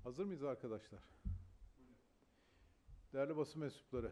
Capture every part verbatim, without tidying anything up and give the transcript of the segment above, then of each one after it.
Hazır mıyız arkadaşlar? Değerli basın mensupları,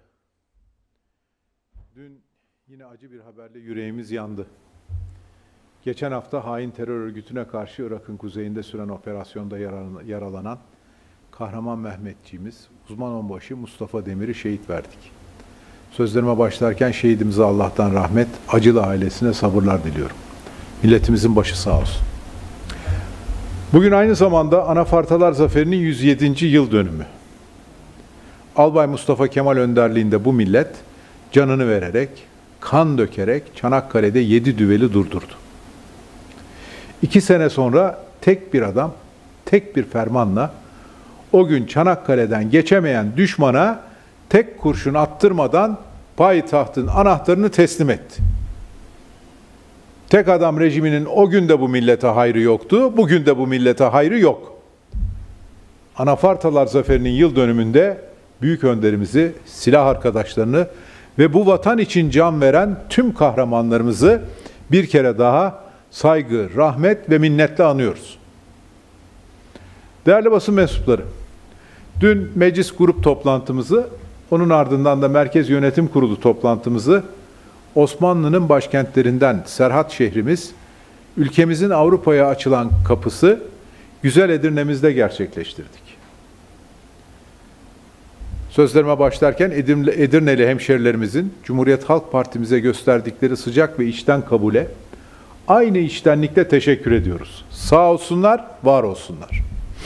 dün yine acı bir haberle yüreğimiz yandı. Geçen hafta hain terör örgütüne karşı Irak'ın kuzeyinde süren operasyonda yaralanan kahraman Mehmetçiğimiz, uzman onbaşı Mustafa Demir'i şehit verdik. Sözlerime başlarken şehidimize Allah'tan rahmet, acılı ailesine sabırlar diliyorum. Milletimizin başı sağ olsun. Bugün aynı zamanda Anafartalar Zaferi'nin yüz yedinci yıl dönümü. Albay Mustafa Kemal önderliğinde bu millet canını vererek, kan dökerek Çanakkale'de yedi düveli durdurdu. İki sene sonra tek bir adam, tek bir fermanla o gün Çanakkale'den geçemeyen düşmana tek kurşun attırmadan payitahtın anahtarını teslim etti. Tek adam rejiminin o gün de bu millete hayrı yoktu, bugün de bu millete hayrı yok. Anafartalar Zaferi'nin yıl dönümünde büyük önderimizi, silah arkadaşlarını ve bu vatan için can veren tüm kahramanlarımızı bir kere daha saygı, rahmet ve minnetle anıyoruz. Değerli basın mensupları, dün meclis grup toplantımızı, onun ardından da Merkez Yönetim Kurulu toplantımızı Osmanlı'nın başkentlerinden Serhat şehrimiz, ülkemizin Avrupa'ya açılan kapısı güzel Edirne'mizde gerçekleştirdik. Sözlerime başlarken Edirneli hemşerilerimizin Cumhuriyet Halk Partimize gösterdikleri sıcak ve içten kabule aynı içtenlikle teşekkür ediyoruz. Sağ olsunlar, var olsunlar.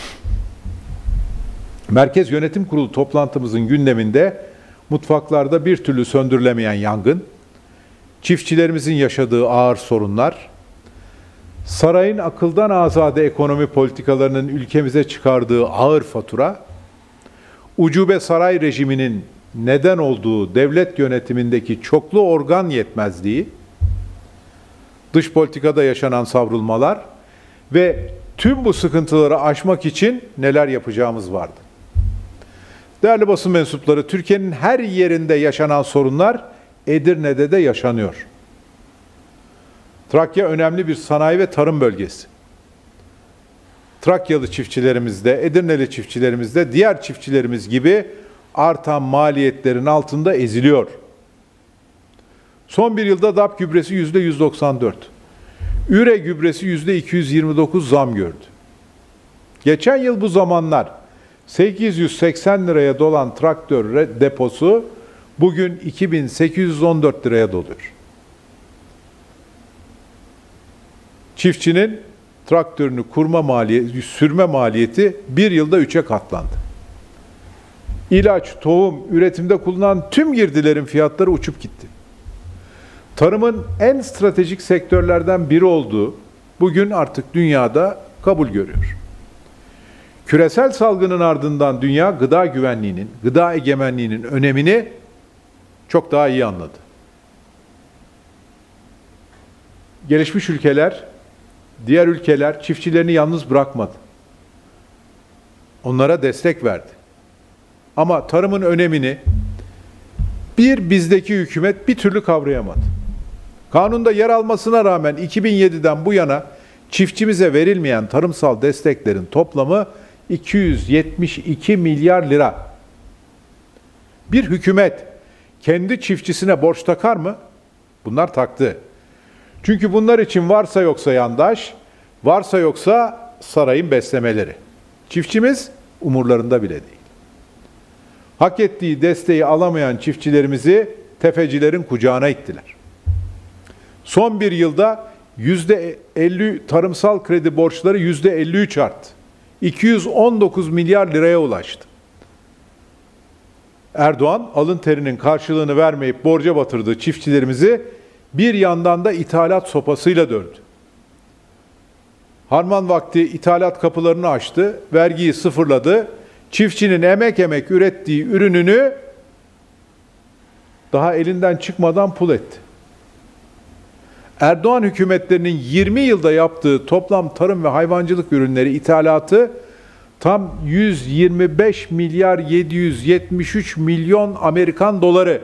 Merkez Yönetim Kurulu toplantımızın gündeminde mutfaklarda bir türlü söndürülemeyen yangın, çiftçilerimizin yaşadığı ağır sorunlar, sarayın akıldan azade ekonomi politikalarının ülkemize çıkardığı ağır fatura, ucube saray rejiminin neden olduğu devlet yönetimindeki çoklu organ yetmezliği, dış politikada yaşanan savrulmalar ve tüm bu sıkıntıları aşmak için neler yapacağımız vardı. Değerli basın mensupları, Türkiye'nin her yerinde yaşanan sorunlar Edirne'de de yaşanıyor. Trakya önemli bir sanayi ve tarım bölgesi. Trakyalı çiftçilerimiz de, Edirneli çiftçilerimiz de diğer çiftçilerimiz gibi artan maliyetlerin altında eziliyor. Son bir yılda D A P gübresi yüzde yüz doksan dört, üre gübresi yüzde iki yüz yirmi dokuz zam gördü. Geçen yıl bu zamanlar sekiz yüz seksen liraya dolan traktör deposu bugün iki bin sekiz yüz on dört liraya doluyor. Çiftçinin traktörünü kurma maliyeti, sürme maliyeti bir yılda üçe katlandı. İlaç, tohum, üretimde kullanılan tüm girdilerin fiyatları uçup gitti. Tarımın en stratejik sektörlerden biri olduğu bugün artık dünyada kabul görüyor. Küresel salgının ardından dünya gıda güvenliğinin, gıda egemenliğinin önemini çok daha iyi anladı. Gelişmiş ülkeler, diğer ülkeler çiftçilerini yalnız bırakmadı. Onlara destek verdi. Ama tarımın önemini bir bizdeki hükümet bir türlü kavrayamadı. Kanunda yer almasına rağmen iki bin yediden bu yana çiftçimize verilmeyen tarımsal desteklerin toplamı iki yüz yetmiş iki milyar lira. Bir hükümet kendi çiftçisine borç takar mı? Bunlar taktı. Çünkü bunlar için varsa yoksa yandaş, varsa yoksa sarayın beslemeleri. Çiftçimiz umurlarında bile değil. Hak ettiği desteği alamayan çiftçilerimizi tefecilerin kucağına ittiler. Son bir yılda yüzde elli tarımsal kredi borçları yüzde elli üç arttı. iki yüz on dokuz milyar liraya ulaştı. Erdoğan alın terinin karşılığını vermeyip borca batırdığı çiftçilerimizi bir yandan da ithalat sopasıyla dövdü. Harman vakti ithalat kapılarını açtı, vergiyi sıfırladı, çiftçinin emek emek ürettiği ürününü daha elinden çıkmadan pul etti. Erdoğan hükümetlerinin yirmi yılda yaptığı toplam tarım ve hayvancılık ürünleri ithalatı tam yüz yirmi beş milyar yedi yüz yetmiş üç milyon Amerikan doları.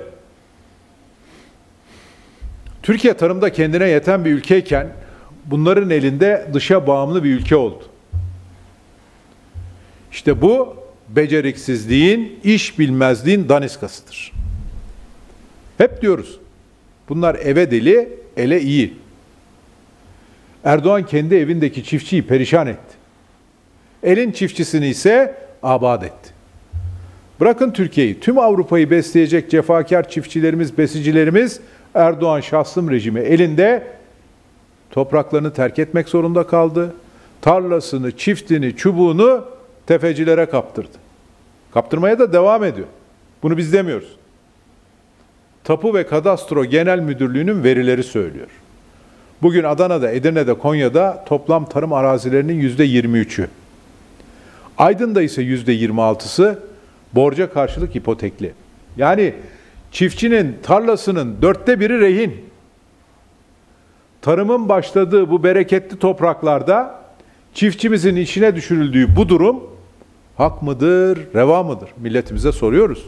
Türkiye tarımda kendine yeten bir ülkeyken bunların elinde dışa bağımlı bir ülke oldu. İşte bu beceriksizliğin, iş bilmezliğin daniskasıdır. Hep diyoruz, bunlar eve deli, ele iyi. Erdoğan kendi evindeki çiftçiyi perişan etti. Elin çiftçisini ise abad etti. Bırakın Türkiye'yi, tüm Avrupa'yı besleyecek cefakar çiftçilerimiz, besicilerimiz Erdoğan şahsım rejimi elinde topraklarını terk etmek zorunda kaldı. Tarlasını, çiftini, çubuğunu tefecilere kaptırdı. Kaptırmaya da devam ediyor. Bunu biz demiyoruz. Tapu ve Kadastro Genel Müdürlüğü'nün verileri söylüyor. Bugün Adana'da, Edirne'de, Konya'da toplam tarım arazilerinin yüzde yirmi üçü. Aydın'da ise yüzde yirmi altısı borca karşılık ipotekli. Yani çiftçinin tarlasının dörtte biri rehin. Tarımın başladığı bu bereketli topraklarda çiftçimizin işine düşürüldüğü bu durum hak mıdır, reva mıdır? Milletimize soruyoruz.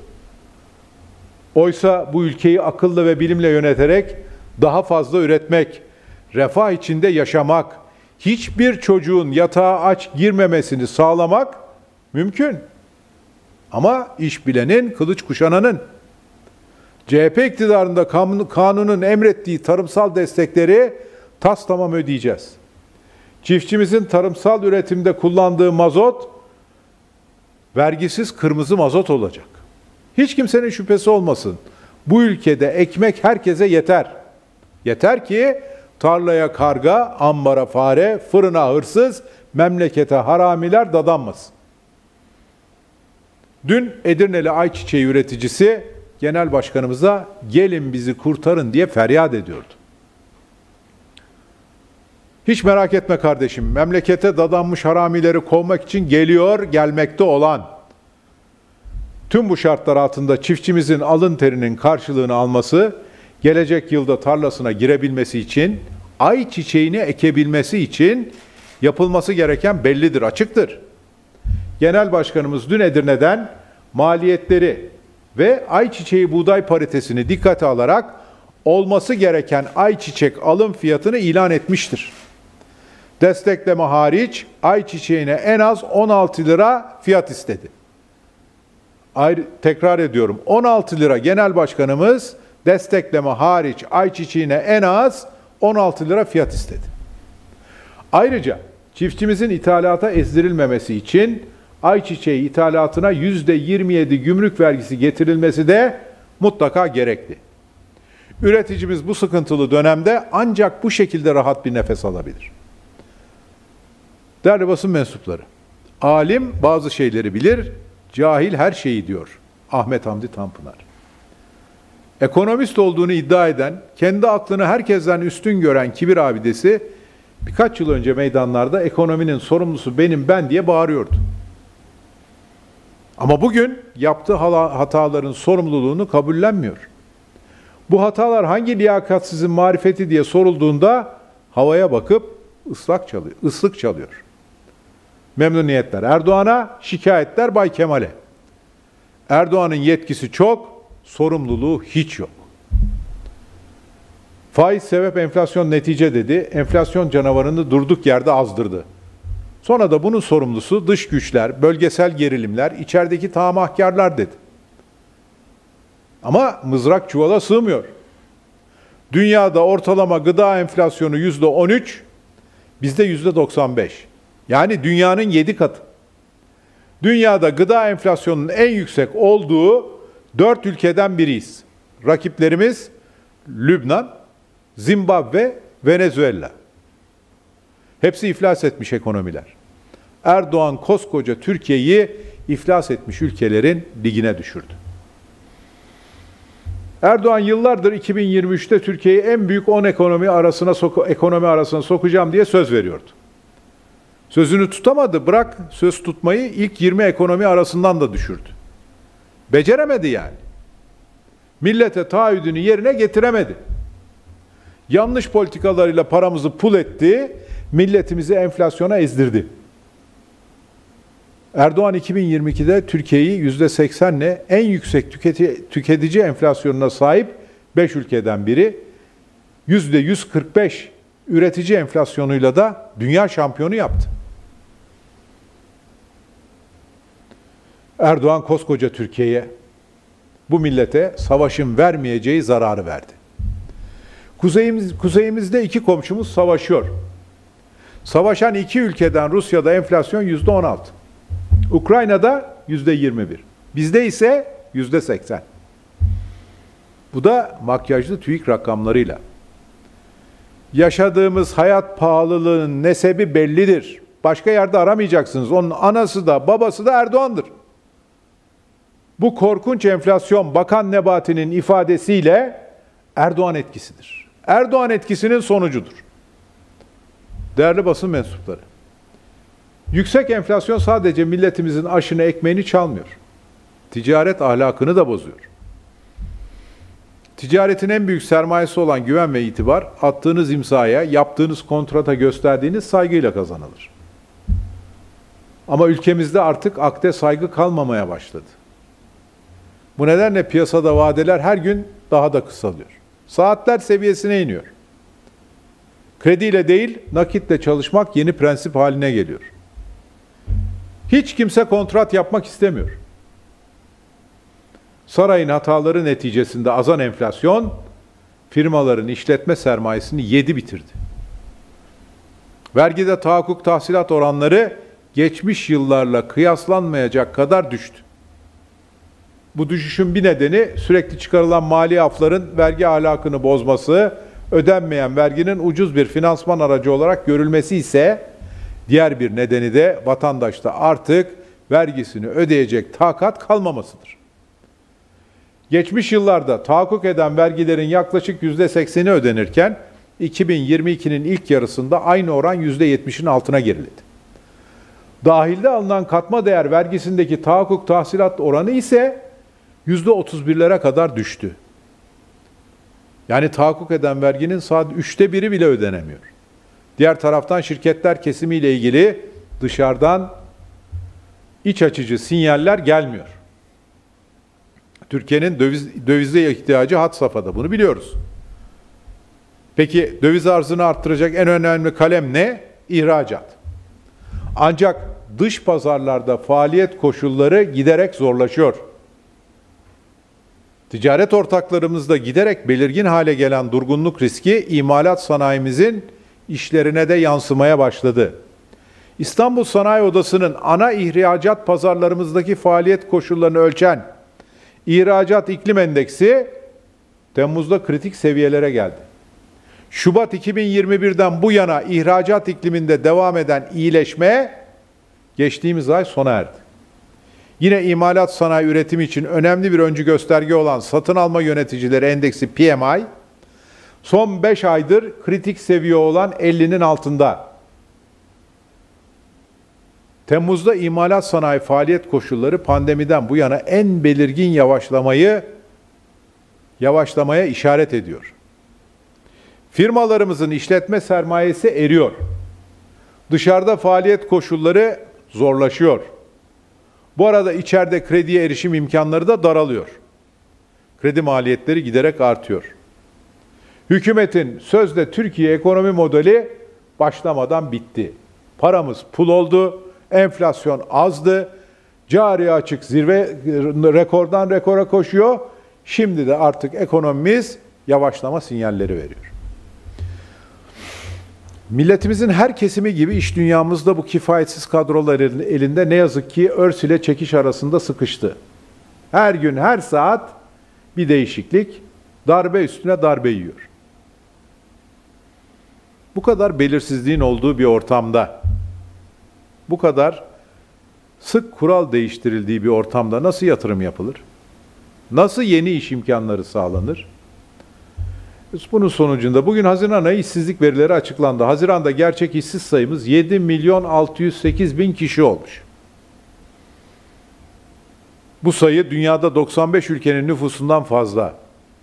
Oysa bu ülkeyi akılla ve bilimle yöneterek daha fazla üretmek, refah içinde yaşamak, hiçbir çocuğun yatağa aç girmemesini sağlamak mümkün. Ama iş bilenin, kılıç kuşananın, C H P iktidarında kanunun emrettiği tarımsal destekleri tas tamam ödeyeceğiz. Çiftçimizin tarımsal üretimde kullandığı mazot, vergisiz kırmızı mazot olacak. Hiç kimsenin şüphesi olmasın. Bu ülkede ekmek herkese yeter. Yeter ki tarlaya karga, ambara fare, fırına hırsız, memlekete haramiler dadanmasın. Dün Edirneli ayçiçeği üreticisi genel başkanımıza gelin bizi kurtarın diye feryat ediyordu. Hiç merak etme kardeşim, memlekete dadanmış haramileri kovmak için geliyor, gelmekte olan. Tüm bu şartlar altında çiftçimizin alın terinin karşılığını alması, gelecek yılda tarlasına girebilmesi için, ayçiçeğini ekebilmesi için yapılması gereken bellidir, açıktır. Genel Başkanımız dün Edirne'den maliyetleri ve ayçiçeği buğday paritesini dikkate alarak olması gereken ayçiçek alım fiyatını ilan etmiştir. Destekleme hariç ayçiçeğine en az on altı lira fiyat istedi. Ayrı, tekrar ediyorum, on altı lira Genel Başkanımız destekleme hariç ayçiçeğine en az on altı lira fiyat istedi. Ayrıca çiftçimizin ithalata ezdirilmemesi için ayçiçeği ithalatına yüzde yirmi yedi gümrük vergisi getirilmesi de mutlaka gerekli. Üreticimiz bu sıkıntılı dönemde ancak bu şekilde rahat bir nefes alabilir. Değerli basın mensupları, alim bazı şeyleri bilir, cahil her şeyi diyor Ahmet Hamdi Tanpınar. Ekonomist olduğunu iddia eden, kendi aklını herkesten üstün gören kibir abidesi birkaç yıl önce meydanlarda ekonominin sorumlusu benim ben diye bağırıyordu. Ama bugün yaptığı hataların sorumluluğunu kabullenmiyor. Bu hatalar hangi liyakatsizin marifeti diye sorulduğunda havaya bakıp ıslak çalıyor, ıslık çalıyor. Memnuniyetler Erdoğan'a, şikayetler Bay Kemal'e. Erdoğan'ın yetkisi çok, sorumluluğu hiç yok. Faiz sebep, enflasyon netice dedi. Enflasyon canavarını durduk yerde azdırdı. Sonra da bunun sorumlusu dış güçler, bölgesel gerilimler, içerideki tamahkarlar dedi. Ama mızrak çuvala sığmıyor. Dünyada ortalama gıda enflasyonu yüzde on üç, bizde yüzde doksan beş. Yani dünyanın yedi katı. Dünyada gıda enflasyonunun en yüksek olduğu dört ülkeden biriyiz. Rakiplerimiz Lübnan, Zimbabwe, Venezuela. Hepsi iflas etmiş ekonomiler. Erdoğan koskoca Türkiye'yi iflas etmiş ülkelerin ligine düşürdü. Erdoğan yıllardır iki bin yirmi üçte Türkiye'yi en büyük on ekonomi arasına soku, ekonomi arasına sokacağım diye söz veriyordu. Sözünü tutamadı, bırak söz tutmayı, ilk yirmi ekonomi arasından da düşürdü. Beceremedi yani. Millete taahhüdünü yerine getiremedi. Yanlış politikalarıyla paramızı pul etti, milletimizi enflasyona ezdirdi. Erdoğan iki bin yirmi ikide Türkiye'yi yüzde seksenle en yüksek tüketici, tüketici enflasyonuna sahip beş ülkeden biri, yüzde yüz kırk beş üretici enflasyonuyla da dünya şampiyonu yaptı. Erdoğan koskoca Türkiye'ye, bu millete savaşın vermeyeceği zararı verdi. Kuzeyimiz, kuzeyimizde iki komşumuz savaşıyor. Savaşan iki ülkeden Rusya'da enflasyon yüzde on altı. Ukrayna'da yüzde yirmi bir. Bizde ise yüzde seksen. Bu da makyajlı TÜİK rakamlarıyla. Yaşadığımız hayat pahalılığının nesebi bellidir. Başka yerde aramayacaksınız. Onun anası da babası da Erdoğan'dır. Bu korkunç enflasyon Bakan Nebati'nin ifadesiyle Erdoğan etkisidir. Erdoğan etkisinin sonucudur. Değerli basın mensupları, yüksek enflasyon sadece milletimizin aşını ekmeğini çalmıyor. Ticaret ahlakını da bozuyor. Ticaretin en büyük sermayesi olan güven ve itibar, attığınız imzaya, yaptığınız kontrata gösterdiğiniz saygıyla kazanılır. Ama ülkemizde artık akde saygı kalmamaya başladı. Bu nedenle piyasada vadeler her gün daha da kısalıyor. Saatler seviyesine iniyor. Krediyle değil, nakitle çalışmak yeni prensip haline geliyor. Hiç kimse kontrat yapmak istemiyor. Sarayın hataları neticesinde azan enflasyon, firmaların işletme sermayesini yedi bitirdi. Vergide tahakkuk tahsilat oranları geçmiş yıllarla kıyaslanmayacak kadar düştü. Bu düşüşün bir nedeni sürekli çıkarılan mali afların vergi ahlakını bozması, ödenmeyen verginin ucuz bir finansman aracı olarak görülmesi ise, diğer bir nedeni de vatandaşta artık vergisini ödeyecek takat kalmamasıdır. Geçmiş yıllarda tahakkuk eden vergilerin yaklaşık yüzde sekseni ödenirken, iki bin yirmi ikinin ilk yarısında aynı oran yüzde yetmişin altına geriledi. Dahilde alınan katma değer vergisindeki tahakkuk tahsilat oranı ise yüzde otuz birlere kadar düştü. Yani tahakkuk eden verginin sadece üçte biri bile ödenemiyor. Diğer taraftan şirketler kesimiyle ilgili dışarıdan iç açıcı sinyaller gelmiyor. Türkiye'nin döviz, dövize ihtiyacı had safhada, bunu biliyoruz. Peki döviz arzını arttıracak en önemli kalem ne? İhracat. Ancak dış pazarlarda faaliyet koşulları giderek zorlaşıyor. Ticaret ortaklarımızda giderek belirgin hale gelen durgunluk riski imalat sanayimizin işlerine de yansımaya başladı. İstanbul Sanayi Odası'nın ana ihracat pazarlarımızdaki faaliyet koşullarını ölçen İhracat İklim Endeksi Temmuz'da kritik seviyelere geldi. Şubat iki bin yirmi birden bu yana ihracat ikliminde devam eden iyileşme geçtiğimiz ay sona erdi. Yine imalat sanayi üretimi için önemli bir öncü gösterge olan Satın Alma Yöneticileri Endeksi P M I, son beş aydır kritik seviye olan ellinin altında. Temmuz'da imalat sanayi faaliyet koşulları pandemiden bu yana en belirgin yavaşlamayı yavaşlamaya işaret ediyor. Firmalarımızın işletme sermayesi eriyor. Dışarıda faaliyet koşulları zorlaşıyor. Bu arada içeride krediye erişim imkanları da daralıyor. Kredi maliyetleri giderek artıyor. Hükümetin sözde Türkiye ekonomi modeli başlamadan bitti. Paramız pul oldu, enflasyon azdı, cari açık zirve rekordan rekora koşuyor. Şimdi de artık ekonomimiz yavaşlama sinyalleri veriyor. Milletimizin her kesimi gibi iş dünyamızda bu kifayetsiz kadroların elinde ne yazık ki örs ile çekiş arasında sıkıştı. Her gün, her saat bir değişiklik, darbe üstüne darbe yiyor. Bu kadar belirsizliğin olduğu bir ortamda, bu kadar sık kural değiştirildiği bir ortamda nasıl yatırım yapılır? Nasıl yeni iş imkanları sağlanır? Bunun sonucunda bugün Haziran ayı işsizlik verileri açıklandı. Haziran'da gerçek işsiz sayımız yedi milyon altı yüz sekiz bin kişi olmuş. Bu sayı dünyada doksan beş ülkenin nüfusundan fazla.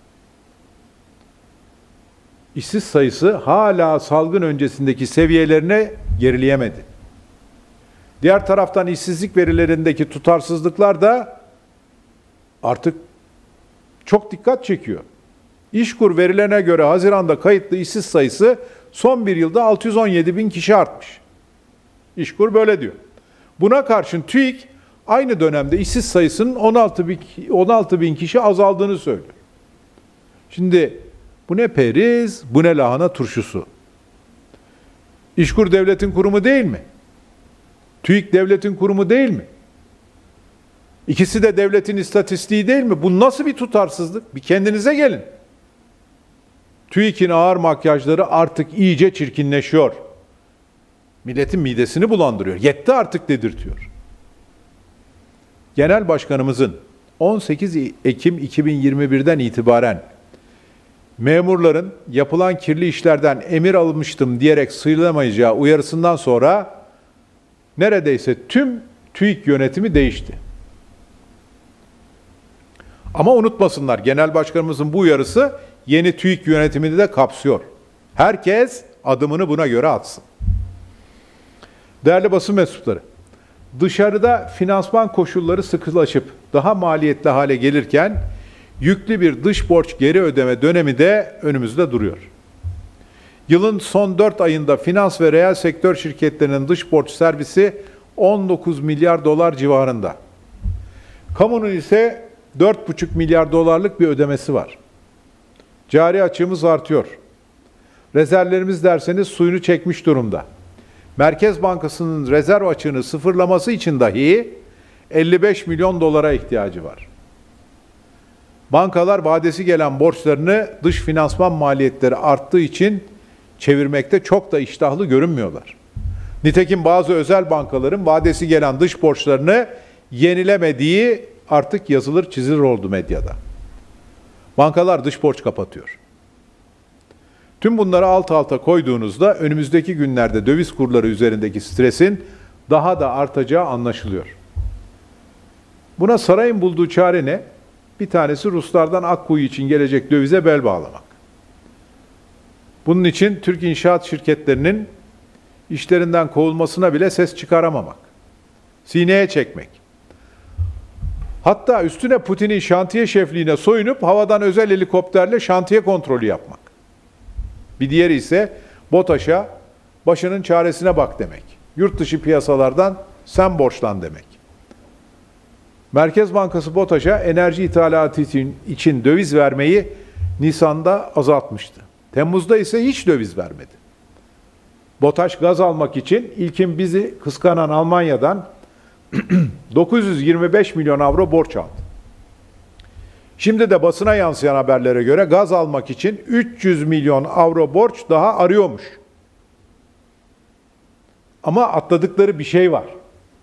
İşsiz sayısı hala salgın öncesindeki seviyelerine gerileyemedi. Diğer taraftan işsizlik verilerindeki tutarsızlıklar da artık çok dikkat çekiyor. İşkur verilerine göre Haziran'da kayıtlı işsiz sayısı son bir yılda altı yüz on yedi bin kişi artmış. İşkur böyle diyor. Buna karşın TÜİK aynı dönemde işsiz sayısının on altı bin kişi azaldığını söylüyor. Şimdi bu ne periz, bu ne lahana turşusu. İşkur devletin kurumu değil mi? TÜİK devletin kurumu değil mi? İkisi de devletin istatistiği değil mi? Bu nasıl bir tutarsızlık? Bir kendinize gelin. TÜİK'in ağır makyajları artık iyice çirkinleşiyor. Milletin midesini bulandırıyor. Yetti artık dedirtiyor. Genel Başkanımızın on sekiz Ekim iki bin yirmi bir'den itibaren memurların yapılan kirli işlerden emir almıştım diyerek sıyrılamayacağı uyarısından sonra neredeyse tüm TÜİK yönetimi değişti. Ama unutmasınlar, Genel Başkanımızın bu uyarısı yeni TÜİK yönetimini de kapsıyor. Herkes adımını buna göre atsın. Değerli basın mensupları, dışarıda finansman koşulları sıkılaşıp daha maliyetli hale gelirken yüklü bir dış borç geri ödeme dönemi de önümüzde duruyor. Yılın son dört ayında finans ve reel sektör şirketlerinin dış borç servisi on dokuz milyar dolar civarında. Kamunun ise dört buçuk milyar dolarlık bir ödemesi var. Cari açığımız artıyor. Rezervlerimiz derseniz suyunu çekmiş durumda. Merkez Bankası'nın rezerv açığını sıfırlaması için dahi elli beş milyon dolara ihtiyacı var. Bankalar vadesi gelen borçlarını dış finansman maliyetleri arttığı için çevirmekte çok da iştahlı görünmüyorlar. Nitekim bazı özel bankaların vadesi gelen dış borçlarını yenilemediği artık yazılır çizilir oldu medyada. Bankalar dış borç kapatıyor. Tüm bunları alt alta koyduğunuzda önümüzdeki günlerde döviz kurları üzerindeki stresin daha da artacağı anlaşılıyor. Buna sarayın bulduğu çare ne? Bir tanesi Ruslardan Akkuyu için gelecek dövize bel bağlamak. Bunun için Türk inşaat şirketlerinin işlerinden kovulmasına bile ses çıkaramamak. Sineye çekmek. Hatta üstüne Putin'in şantiye şefliğine soyunup havadan özel helikopterle şantiye kontrolü yapmak. Bir diğeri ise BOTAŞ'a başının çaresine bak demek. Yurt dışı piyasalardan sen borçlan demek. Merkez Bankası BOTAŞ'a enerji ithalatı için, için döviz vermeyi Nisan'da azaltmıştı. Temmuz'da ise hiç döviz vermedi. BOTAŞ gaz almak için ilkin bizi kıskanan Almanya'dan dokuz yüz yirmi beş milyon avro borç aldı. Şimdi de basına yansıyan haberlere göre gaz almak için üç yüz milyon avro borç daha arıyormuş. Ama atladıkları bir şey var.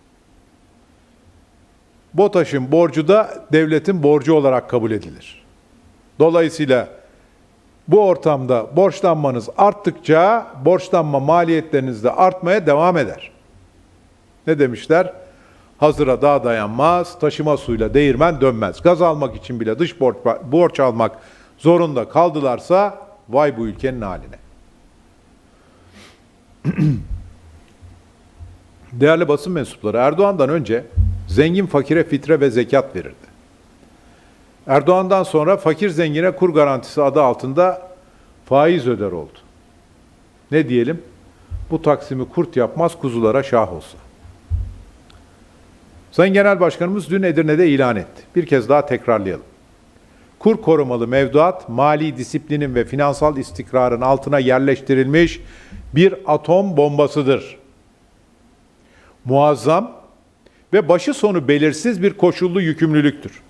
BOTAŞ'ın borcu da devletin borcu olarak kabul edilir. Dolayısıyla bu ortamda borçlanmanız arttıkça borçlanma maliyetleriniz de artmaya devam eder. Ne demişler? Hazıra dağ dayanmaz, taşıma suyla değirmen dönmez. Gaz almak için bile dış borç, borç almak zorunda kaldılarsa vay bu ülkenin haline. Değerli basın mensupları, Erdoğan'dan önce zengin fakire fitre ve zekat verirdi. Erdoğan'dan sonra fakir zengine kur garantisi adı altında faiz öder oldu. Ne diyelim? Bu Taksim'i kurt yapmaz, kuzulara şah olsa. Sayın Genel Başkanımız dün Edirne'de ilan etti. Bir kez daha tekrarlayalım. Kur korumalı mevduat, mali disiplinin ve finansal istikrarın altına yerleştirilmiş bir atom bombasıdır. Muazzam ve başı sonu belirsiz bir koşullu yükümlülüktür.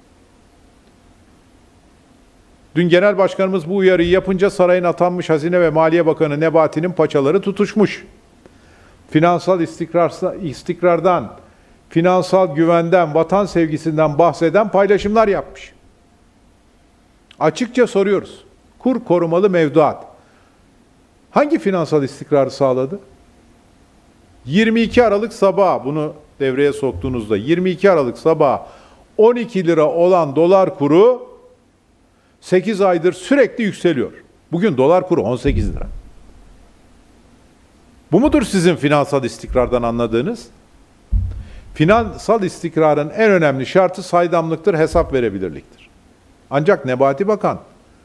Dün Genel Başkanımız bu uyarıyı yapınca sarayın atanmış Hazine ve Maliye Bakanı Nebati'nin paçaları tutuşmuş. Finansal istikrar, istikrardan, finansal güvenden, vatan sevgisinden bahseden paylaşımlar yapmış. Açıkça soruyoruz. Kur korumalı mevduat hangi finansal istikrarı sağladı? yirmi iki Aralık sabahı bunu devreye soktuğunuzda yirmi iki Aralık sabahı on iki lira olan dolar kuru sekiz aydır sürekli yükseliyor. Bugün dolar kuru on sekiz lira. Bu mudur sizin finansal istikrardan anladığınız? Finansal istikrarın en önemli şartı saydamlıktır, hesap verebilirliktir. Ancak Nebati Bakan,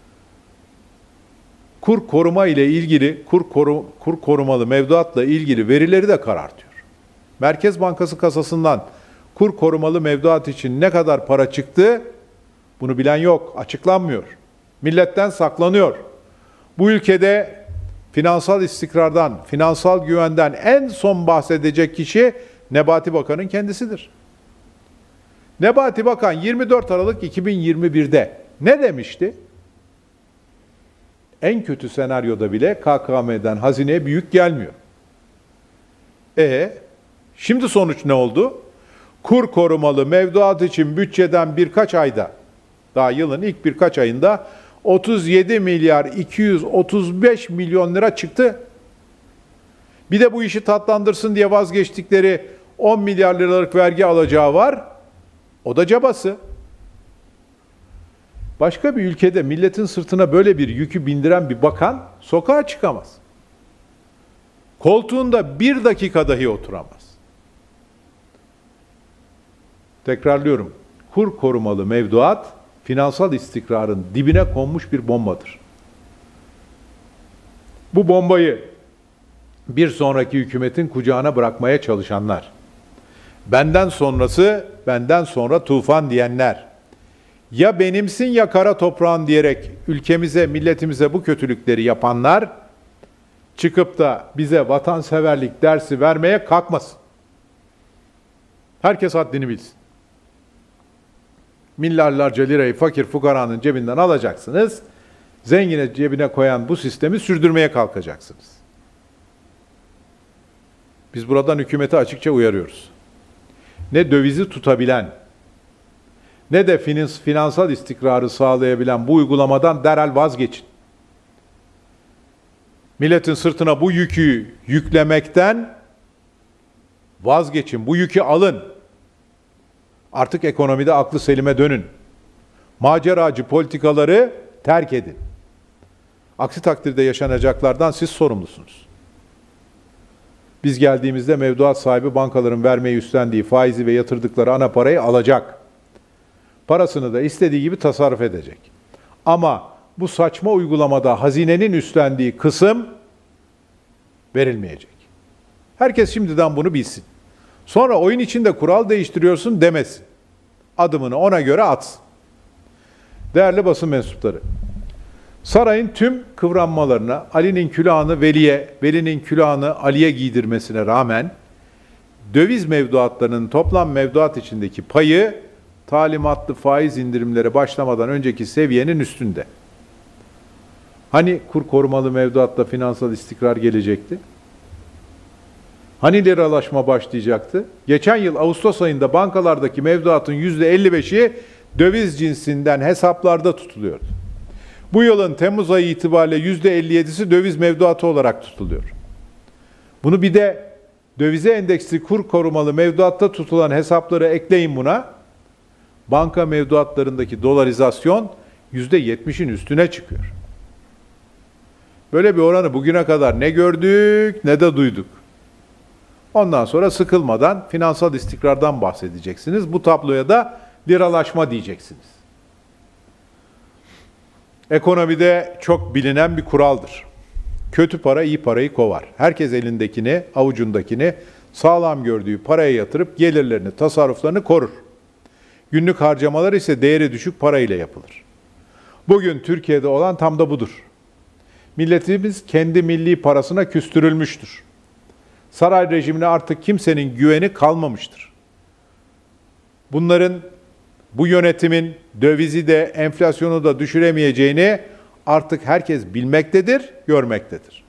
kur koruma ile ilgili, kur, koru, kur korumalı mevduatla ilgili verileri de karartıyor. Merkez Bankası kasasından kur korumalı mevduat için ne kadar para çıktı? Bunu bilen yok, açıklanmıyor. Milletten saklanıyor. Bu ülkede finansal istikrardan, finansal güvenden en son bahsedecek kişi Nebati Bakan'ın kendisidir. Nebati Bakan yirmi dört Aralık iki bin yirmi bir'de ne demişti? En kötü senaryoda bile K K M'den hazineye bir yük gelmiyor. E şimdi sonuç ne oldu? Kur korumalı mevduat için bütçeden birkaç ayda, daha yılın ilk birkaç ayında otuz yedi milyar iki yüz otuz beş milyon lira çıktı. Bir de bu işi tatlandırsın diye vazgeçtikleri on milyar liralık vergi alacağı var. O da cabası. Başka bir ülkede milletin sırtına böyle bir yükü bindiren bir bakan sokağa çıkamaz. Koltuğunda bir dakika dahi oturamaz. Tekrarlıyorum. Kur korumalı mevduat finansal istikrarın dibine konmuş bir bombadır. Bu bombayı bir sonraki hükümetin kucağına bırakmaya çalışanlar, benden sonrası, benden sonra tufan diyenler, ya benimsin ya kara toprağın diyerek ülkemize, milletimize bu kötülükleri yapanlar, çıkıp da bize vatanseverlik dersi vermeye kalkmasın. Herkes haddini bilsin. Milyarlarca lirayı fakir fukaranın cebinden alacaksınız, zengine cebine koyan bu sistemi sürdürmeye kalkacaksınız. Biz buradan hükümete açıkça uyarıyoruz. Ne dövizi tutabilen, ne de finansal istikrarı sağlayabilen bu uygulamadan derhal vazgeçin. Milletin sırtına bu yükü yüklemekten vazgeçin, bu yükü alın. Artık ekonomide aklı selime dönün. Maceracı politikaları terk edin. Aksi takdirde yaşanacaklardan siz sorumlusunuz. Biz geldiğimizde mevduat sahibi bankaların vermeyi üstlendiği faizi ve yatırdıkları ana parayı alacak. Parasını da istediği gibi tasarruf edecek. Ama bu saçma uygulamada hazinenin üstlendiği kısım verilmeyecek. Herkes şimdiden bunu bilsin. Sonra oyun içinde kural değiştiriyorsun demesin. Adımını ona göre atsın. Değerli basın mensupları, sarayın tüm kıvranmalarına, Ali'nin külahını Veli'ye, Veli'nin külahını Ali'ye giydirmesine rağmen döviz mevduatlarının toplam mevduat içindeki payı talimatlı faiz indirimleri başlamadan önceki seviyenin üstünde. Hani kur korumalı mevduatla finansal istikrar gelecekti? Hani liralaşma başlayacaktı? Geçen yıl Ağustos ayında bankalardaki mevduatın yüzde elli beşi döviz cinsinden hesaplarda tutuluyordu. Bu yılın Temmuz ayı itibariyle yüzde elli yedisi döviz mevduatı olarak tutuluyor. Bunu bir de dövize endeksli kur korumalı mevduatta tutulan hesapları ekleyin buna. Banka mevduatlarındaki dolarizasyon yüzde yetmişin üstüne çıkıyor. Böyle bir oranı bugüne kadar ne gördük ne de duyduk. Ondan sonra sıkılmadan finansal istikrardan bahsedeceksiniz. Bu tabloya da liralaşma diyeceksiniz. Ekonomide çok bilinen bir kuraldır. Kötü para iyi parayı kovar. Herkes elindekini, avucundakini sağlam gördüğü paraya yatırıp gelirlerini, tasarruflarını korur. Günlük harcamalar ise değeri düşük parayla yapılır. Bugün Türkiye'de olan tam da budur. Milletimiz kendi milli parasına küstürülmüştür. Saray rejimine artık kimsenin güveni kalmamıştır. Bunların, bu yönetimin dövizi de enflasyonu da düşüremeyeceğini artık herkes bilmektedir, görmektedir.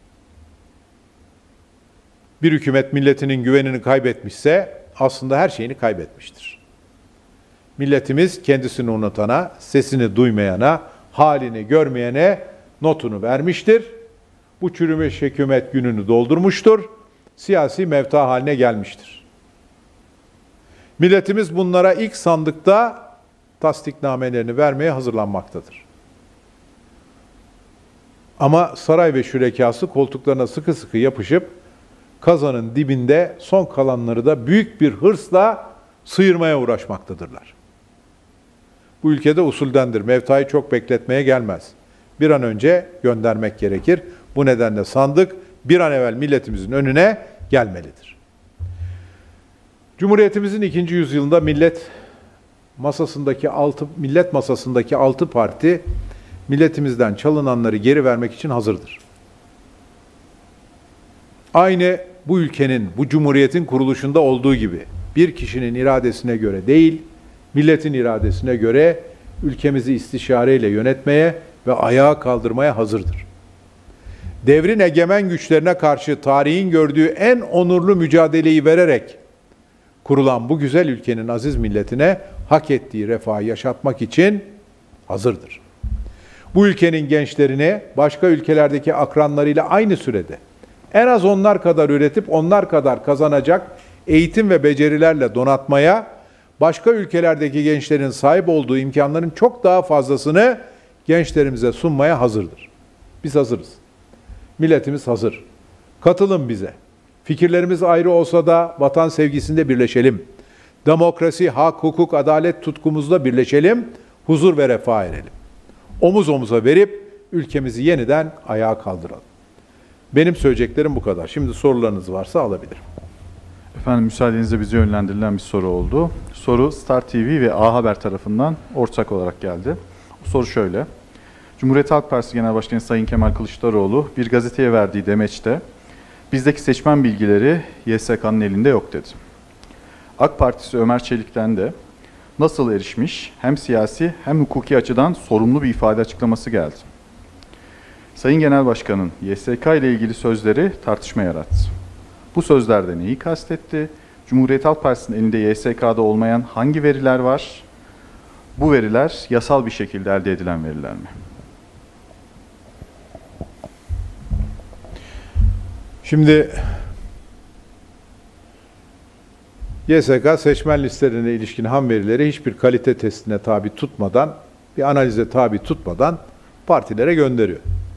Bir hükümet milletinin güvenini kaybetmişse aslında her şeyini kaybetmiştir. Milletimiz kendisini unutana, sesini duymayana, halini görmeyene notunu vermiştir. Bu çürümüş hükümet gününü doldurmuştur. Siyasi mevta haline gelmiştir. Milletimiz bunlara ilk sandıkta tasdiknamelerini vermeye hazırlanmaktadır. Ama saray ve şürekası koltuklarına sıkı sıkı yapışıp kazanın dibinde son kalanları da büyük bir hırsla sıyırmaya uğraşmaktadırlar. Bu ülkede usuldendir. Mevtayı çok bekletmeye gelmez. Bir an önce göndermek gerekir. Bu nedenle sandık bir an evvel milletimizin önüne gelmelidir. Cumhuriyetimizin ikinci yüzyılında millet masasındaki altı millet masasındaki altı parti milletimizden çalınanları geri vermek için hazırdır. Aynı bu ülkenin, bu cumhuriyetin kuruluşunda olduğu gibi bir kişinin iradesine göre değil, milletin iradesine göre ülkemizi istişareyle yönetmeye ve ayağa kaldırmaya hazırdır. Devrin egemen güçlerine karşı tarihin gördüğü en onurlu mücadeleyi vererek kurulan bu güzel ülkenin aziz milletine hak ettiği refahı yaşatmak için hazırdır. Bu ülkenin gençlerini başka ülkelerdeki akranlarıyla aynı sürede en az onlar kadar üretip onlar kadar kazanacak eğitim ve becerilerle donatmaya, başka ülkelerdeki gençlerin sahip olduğu imkanların çok daha fazlasını gençlerimize sunmaya hazırdır. Biz hazırız. Milletimiz hazır. Katılın bize. Fikirlerimiz ayrı olsa da vatan sevgisinde birleşelim. Demokrasi, hak, hukuk, adalet tutkumuzda birleşelim. Huzur ve refah erelim. Omuz omuza verip ülkemizi yeniden ayağa kaldıralım. Benim söyleyeceklerim bu kadar. Şimdi sorularınız varsa alabilirim. Efendim müsaadenizle bize yönlendirilen bir soru oldu. Soru Star T V ve A Haber tarafından ortak olarak geldi. Soru şöyle. Cumhuriyet Halk Partisi Genel Başkanı Sayın Kemal Kılıçdaroğlu bir gazeteye verdiği demeçte bizdeki seçmen bilgileri Y S K'nın elinde yok dedi. AK Partisi Ömer Çelik'ten de nasıl erişmiş hem siyasi hem hukuki açıdan sorumlu bir ifade açıklaması geldi. Sayın Genel Başkan'ın Y S K ile ilgili sözleri tartışma yarattı. Bu sözlerde neyi kastetti? Cumhuriyet Halk Partisi'nin elinde Y S K'da olmayan hangi veriler var? Bu veriler yasal bir şekilde elde edilen veriler mi? Şimdi Y S K seçmen listelerine ilişkin ham verileri hiçbir kalite testine tabi tutmadan, bir analize tabi tutmadan partilere gönderiyor.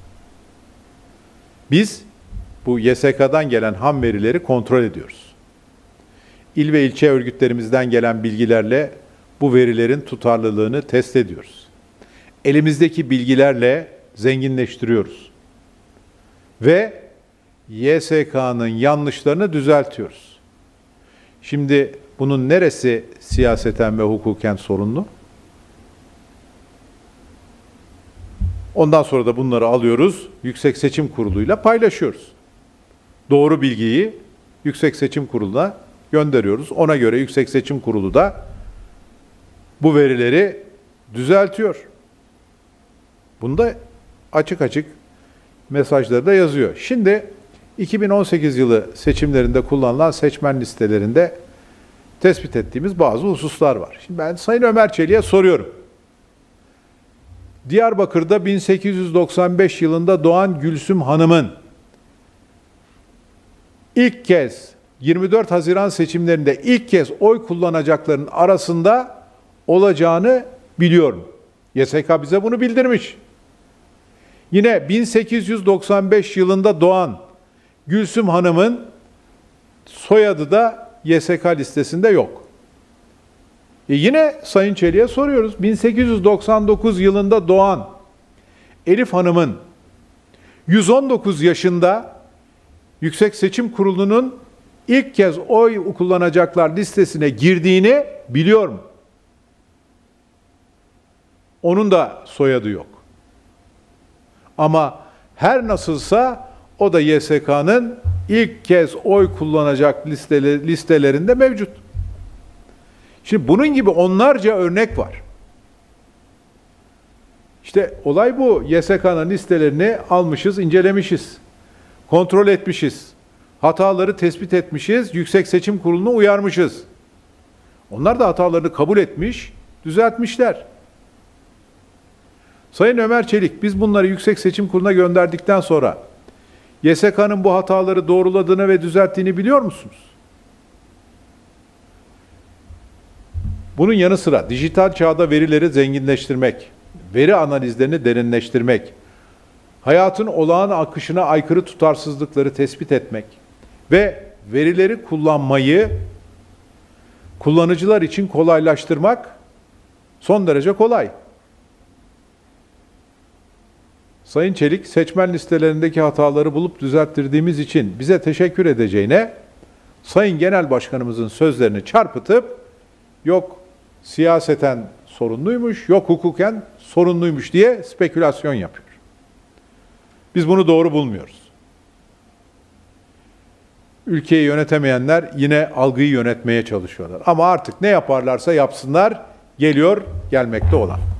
Biz bu Y S K'dan gelen ham verileri kontrol ediyoruz. İl ve ilçe örgütlerimizden gelen bilgilerle bu verilerin tutarlılığını test ediyoruz. Elimizdeki bilgilerle zenginleştiriyoruz. Ve Y S K'nın yanlışlarını düzeltiyoruz. Şimdi bunun neresi siyaseten ve hukuken sorunlu? Ondan sonra da bunları alıyoruz, Yüksek Seçim Kurulu'yla paylaşıyoruz. Doğru bilgiyi Yüksek Seçim Kurulu'na gönderiyoruz. Ona göre Yüksek Seçim Kurulu da bu verileri düzeltiyor. Bunda açık açık mesajları da yazıyor. Şimdi iki bin on sekiz yılı seçimlerinde kullanılan seçmen listelerinde tespit ettiğimiz bazı hususlar var. Şimdi ben Sayın Ömer Çelik'e soruyorum. Diyarbakır'da bin sekiz yüz doksan beş yılında doğan Gülsüm Hanım'ın ilk kez yirmi dört Haziran seçimlerinde ilk kez oy kullanacakların arasında olacağını biliyorum. Y S K bize bunu bildirmiş. Yine bin sekiz yüz doksan beş yılında doğan Gülsüm Hanım'ın soyadı da Y S K listesinde yok. E yine Sayın Çelik'e soruyoruz. bin sekiz yüz doksan dokuz yılında doğan Elif Hanım'ın yüz on dokuz yaşında Yüksek Seçim Kurulu'nun ilk kez oy kullanacaklar listesine girdiğini biliyor mu? Onun da soyadı yok. Ama her nasılsa o da Y S K'nın ilk kez oy kullanacak listelerinde mevcut. Şimdi bunun gibi onlarca örnek var. İşte olay bu. Y S K'nın listelerini almışız, incelemişiz. Kontrol etmişiz. Hataları tespit etmişiz. Yüksek Seçim Kurulu'nu uyarmışız. Onlar da hatalarını kabul etmiş, düzeltmişler. Sayın Ömer Çelik, biz bunları Yüksek Seçim Kurulu'na gönderdikten sonra Y S K'nın bu hataları doğruladığını ve düzelttiğini biliyor musunuz? Bunun yanı sıra dijital çağda verileri zenginleştirmek, veri analizlerini derinleştirmek, hayatın olağan akışına aykırı tutarsızlıkları tespit etmek ve verileri kullanmayı kullanıcılar için kolaylaştırmak son derece kolay. Sayın Çelik, seçmen listelerindeki hataları bulup düzelttirdiğimiz için bize teşekkür edeceğine, Sayın Genel Başkanımızın sözlerini çarpıtıp yok siyaseten sorunluymuş, yok hukuken sorunluymuş diye spekülasyon yapıyor. Biz bunu doğru bulmuyoruz. Ülkeyi yönetemeyenler yine algıyı yönetmeye çalışıyorlar. Ama artık ne yaparlarsa yapsınlar, geliyor gelmekte olan.